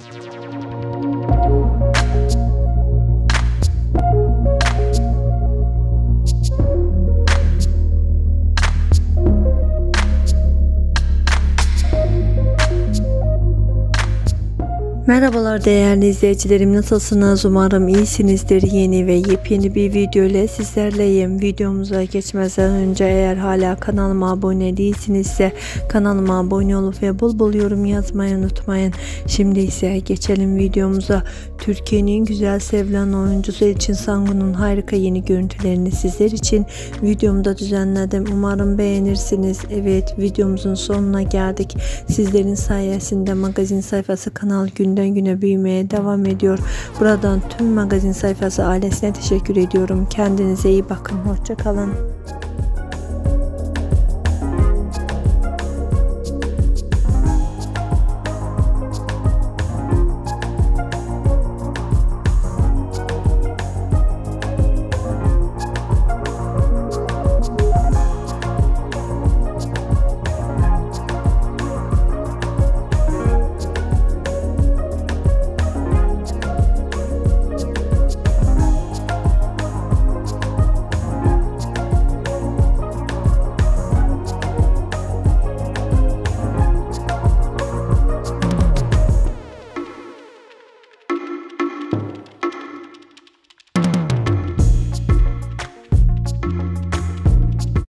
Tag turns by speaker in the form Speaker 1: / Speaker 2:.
Speaker 1: Merhabalar değerli izleyicilerim, nasılsınız? Umarım iyisinizdir. Yeni ve yepyeni bir video ile sizlerleyim. Videomuza geçmeden önce eğer hala kanalıma abone değilsinizse kanalıma abone olup ve bol bol yorum yazmayı unutmayın. Şimdi ise geçelim videomuza. Türkiye'nin güzel sevilen oyuncusu Elçin Sangun'un harika yeni görüntülerini sizler için videomda düzenledim. Umarım beğenirsiniz. Evet, videomuzun sonuna geldik. Sizlerin sayesinde magazin sayfası kanal günden güne büyümeye devam ediyor. Buradan tüm magazin sayfası ailesine teşekkür ediyorum. Kendinize iyi bakın. Hoşça kalın.